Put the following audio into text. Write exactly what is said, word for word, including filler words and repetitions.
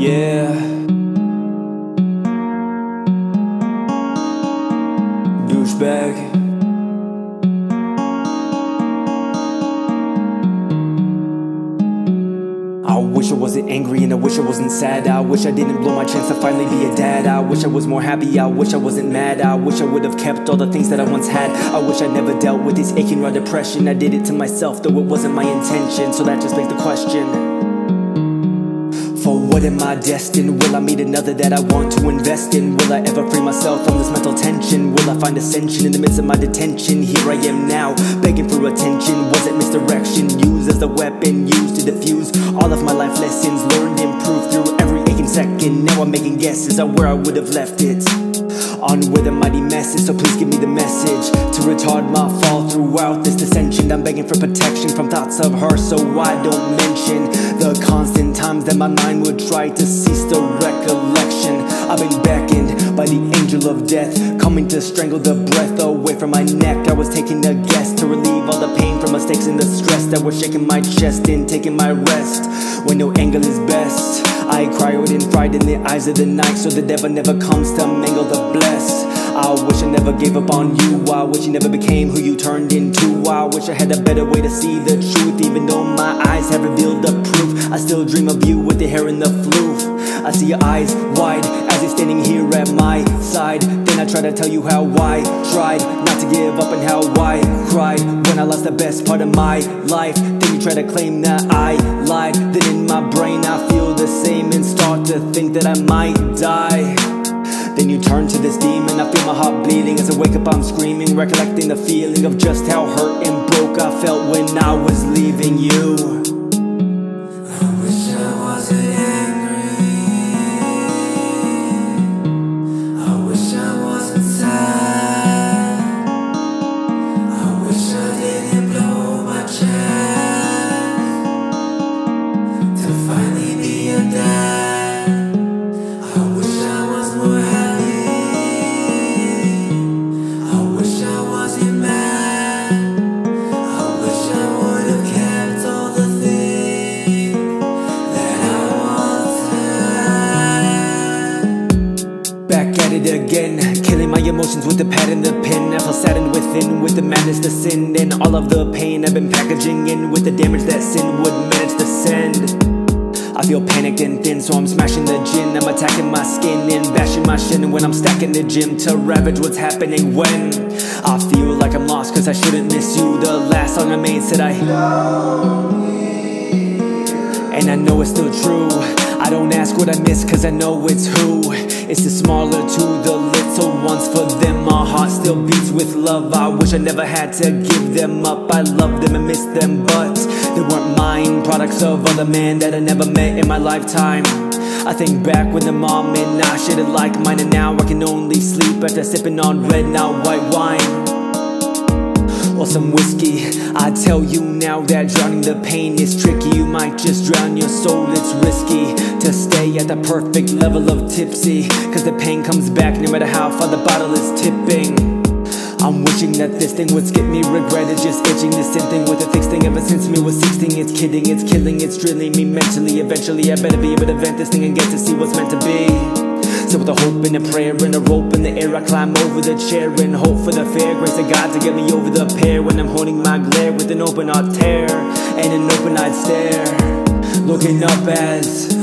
Yeah. Douchebag. I wish I wasn't angry and I wish I wasn't sad. I wish I didn't blow my chance to finally be a dad. I wish I was more happy, I wish I wasn't mad. I wish I would have kept all the things that I once had. I wish I never dealt with this aching raw depression. I did it to myself, though it wasn't my intention. So that just begs the question, for what am I destined? Will I meet another that I want to invest in? Will I ever free myself from this mental tension? Will I find ascension in the midst of my detention? Here I am now, begging for attention. Was it misdirection? Used as a weapon, used to diffuse all of my life lessons, learned, improved through every aching second. Now I'm making guesses at where I would have left it. On where the mighty mess is, so please give me the message to retard my fall throughout this dissension. I'm begging for protection from thoughts of her, so I don't mention the constant times that my mind would try to cease the recollection. I've been beckoned by the angel of death, coming to strangle the breath away from my neck. I was taking a guess to relieve all the pain from mistakes and the stress that were shaking my chest and taking my rest. When no angle is best, I cry out and fried in the eyes of the night, so the devil never comes to mangle the blessed. I wish I never gave up on you. I wish you never became who you turned into. I wish I had a better way to see the truth. Even though my eyes have revealed the proof, I still dream of you with the hair in the floof. I see your eyes wide as you're standing here at my side. Then I try to tell you how I tried not to give up and how I cried when I lost the best part of my life. Then you try to claim that I lied. Then in my brain I feel the same and start to think that I might die. Then you turn to this demon, I feel my heart bleeding. As I wake up I'm screaming, recollecting the feeling of just how hurt and broke I felt when I was leaving you. I wish I wasn't angry, I wish I wasn't sad, I wish I didn't blow my chest to finally be a dad. I wish I was more happy, back at it again, killing my emotions with the pad and the pen. I feel saddened within with the madness to sin, and all of the pain I've been packaging in with the damage that sin would manage to send. I feel panicked and thin, so I'm smashing the gin. I'm attacking my skin and bashing my shin when I'm stacking the gym to ravage what's happening when I feel like I'm lost cause I shouldn't miss you. The last song I made said I love you, and I know it's still true. I don't ask what I miss cause I know it's who. It's the smaller to the little ones, for them my heart still beats with love. I wish I never had to give them up. I love them and miss them, but they weren't mine, products of other men that I never met in my lifetime. I think back when the mom and I shared it like mine, and now I can only sleep after sipping on red, not white wine or some whiskey. I tell you now that drowning the pain is tricky. You might just drown your soul, it's risky to stay at the perfect level of tipsy, cause the pain comes back no matter how far the bottle is tipping. I'm wishing that this thing would skip me. Regret is just itching. The same thing with the thick thing ever since me was sixteen. It's kidding, it's killing, it's drilling me mentally. Eventually I better be able to vent this thing and get to see what's meant to be. So with a hope and a prayer and a rope in the air, I climb over the chair and hope for the fair grace of God to get me over the pair. When I'm holding my glare with an open heart tear and an open eyed stare, looking up as